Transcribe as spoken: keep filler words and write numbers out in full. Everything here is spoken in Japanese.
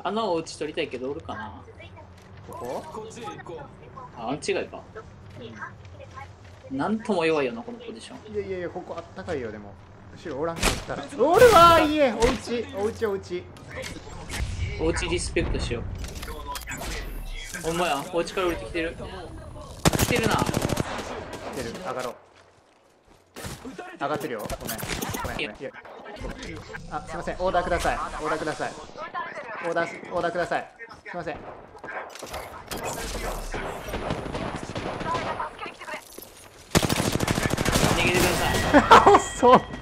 あのお家取りたいけどおるかな。 ここあ、あん違いか。なんとも弱いよなこのポジション。 いやいやいや、ここあったかいよ。でも後ろおらんかったらおるわー。いいえ、おうちおうちおうちお家リスペクトしよう。ほんまや、お家から降りてきてる。来てるな。 来てる。上がろう。上がってるよ。ごめんごめんごめん。いや、あ、すいません。オーダーください。オーダーください。オーダーオーダーください。すいません。 逃げてください。 遅っ。